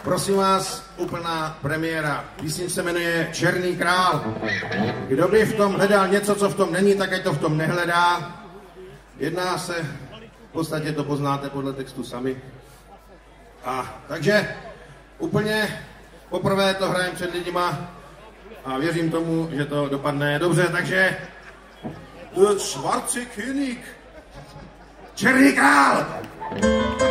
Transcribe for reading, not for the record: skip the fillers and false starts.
Prosím vás, úplná premiéra. Písnička se jmenuje Černý král. Kdo by v tom hledal něco, co v tom není, tak ať to v tom nehledá. Jedná se, v podstatě to poznáte podle textu sami. Takže úplně poprvé to hrajem před lidima a věřím tomu, že to dopadne dobře, takže Schwarze König, Černý král!